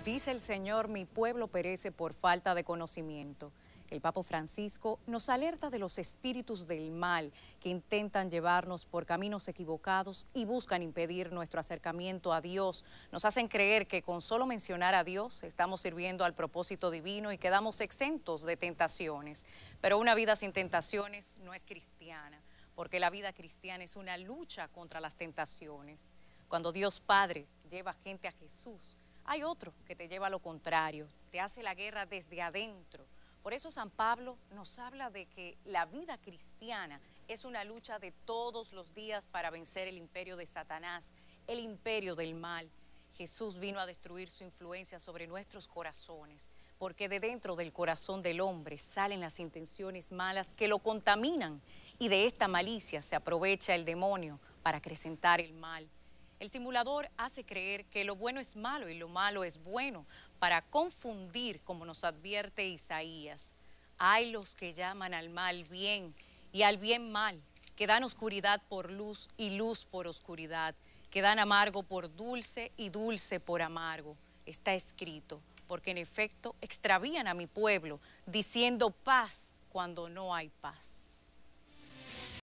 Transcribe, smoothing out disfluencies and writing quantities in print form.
Dice el Señor, mi pueblo perece por falta de conocimiento. El Papa Francisco nos alerta de los espíritus del mal que intentan llevarnos por caminos equivocados y buscan impedir nuestro acercamiento a Dios. Nos hacen creer que con solo mencionar a Dios estamos sirviendo al propósito divino y quedamos exentos de tentaciones. Pero una vida sin tentaciones no es cristiana, porque la vida cristiana es una lucha contra las tentaciones. Cuando Dios Padre lleva gente a Jesús, hay otro que te lleva a lo contrario, te hace la guerra desde adentro. Por eso San Pablo nos habla de que la vida cristiana es una lucha de todos los días para vencer el imperio de Satanás, el imperio del mal. Jesús vino a destruir su influencia sobre nuestros corazones, porque de dentro del corazón del hombre salen las intenciones malas que lo contaminan, y de esta malicia se aprovecha el demonio para acrecentar el mal. El simulador hace creer que lo bueno es malo y lo malo es bueno, para confundir, como nos advierte Isaías. Hay los que llaman al mal bien y al bien mal, que dan oscuridad por luz y luz por oscuridad, que dan amargo por dulce y dulce por amargo. Está escrito, porque en efecto extravían a mi pueblo, diciendo paz cuando no hay paz.